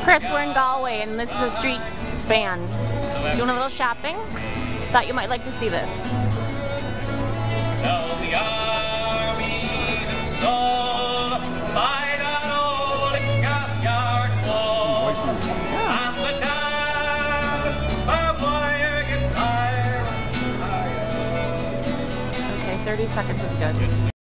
Chris, we're in Galway and this is a street band. Doing a little shopping. Thought you might like to see this. Now the army's installed by that old gas yard wall, and the barbed wire gets higher and higher. Okay, 30 seconds is good.